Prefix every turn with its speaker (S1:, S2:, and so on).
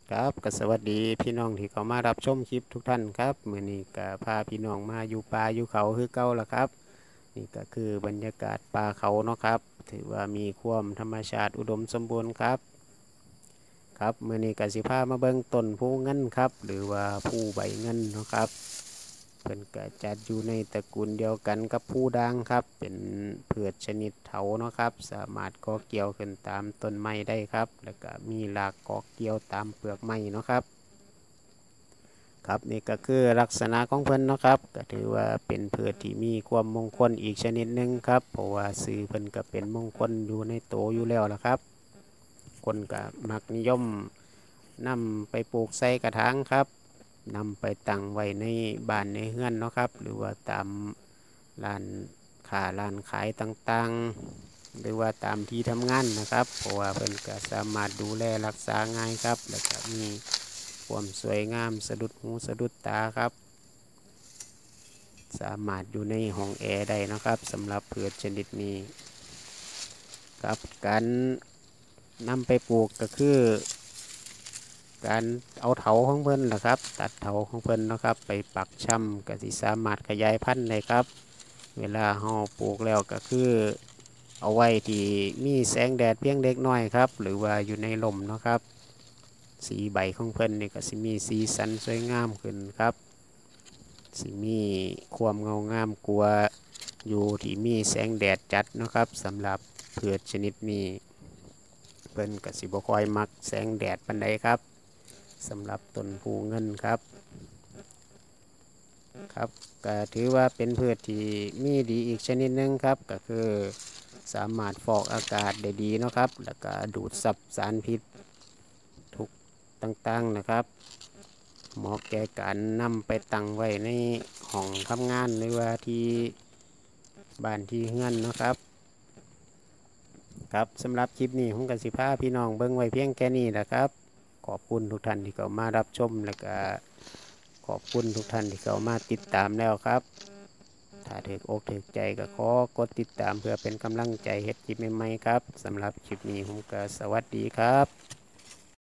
S1: ครับก็สวัสดีพี่น้องที่เขามารับชมคลิปทุกท่านครับมื้อนี้ก็พาพี่น้องมาอยู่ป่าอยู่เขาคือเก่าละครับนี่ก็คือบรรยากาศป่าเขาเนาะครับถือว่ามีความธรรมชาติอุดมสมบูรณ์ครับครับมื้อนี้ก็สิพามาเบิ่งต้นผู้เงินครับหรือว่าผู้ใบเงินเนาะครับเพิ่นก็จัดอยู่ในตระกูลเดียวกันกับผู้ด่างครับเป็นพืชชนิดเถาเนาะครับสามารถเกาะเกี่ยวขึ้นตามต้นไม้ได้ครับแล้วก็มีรากเกาะเกี่ยวตามเปลือกไม้เนาะครับ ครับนี่ก็คือลักษณะของเพิ่นเนาะครับก็ถือว่าเป็นพืชที่มีความมงคลอีกชนิดหนึ่งครับเพราะว่าซื้อเพิ่นก็เป็นมงคลอยู่ในโตอยู่แล้วละครับคนก็มักนิยมนำไปปลูกใส่กระถางครับนำไปตั้งไว้ในบ้านในเฮือนเนาะครับหรือว่าตามร้านค้าร้านขายต่างๆหรือว่าตามที่ทำงานนะครับเพราะว่าเพิ่นก็สามารถดูแลรักษาง่ายครับแล้วก็มีความสวยงามสะดุดหูสะดุดตาครับสามารถอยู่ในห้องแอร์ได้นะครับสำหรับพืชชนิดนี้ครับการนำไปปลูกก็คือการเอาเถาของเพิ่นนะครับตัดเถาของเพิ่นนะครับไปปักช่ำก็สิสามารถขยายพันธุ์ได้ครับเวลาเราปลูกแล้วก็คือเอาไว้ที่มีแสงแดดเพียงเล็กน้อยครับหรือว่าอยู่ในลมนะครับสีใบของเพิ่นนี่ก็สิมีสีสันสวยงามขึ้นครับสิมีความเงางามกว่าอยู่ที่มีแสงแดดจัดนะครับสำหรับพืชชนิดนี้เพิ่นก็สิบ่ค่อยมักแสงแดดปานใดครับสำหรับต้นพูเงินครับครับก็ถือว่าเป็นพืชที่มีดีอีกชนิดหนึ่งครับก็คือสามารถฟอกอากาศได้ดีเนาะครับแล้วก็ดูดซับสารพิษทุกต่างๆนะครับเหมาะแก่การนำไปตั้งไว้ในห้องทำงานหรือว่าที่บ้านที่เฮือนเนาะครับครับสำหรับคลิปนี้ผมกับสิพาพี่น้องเบิ้งไว้เพียงแค่นี้แหละครับขอบคุณทุกท่านที่เข้ามารับชมแล้วก็ขอบคุณทุกท่านที่เข้ามาติดตามแล้วครับถ้าถืออกถือใจก็ขอกดติดตามเพื่อเป็นกำลังใจเฮ็ดคลิปใหม่ๆครับสำหรับคลิปนี้ผมก็สวัสดีครับ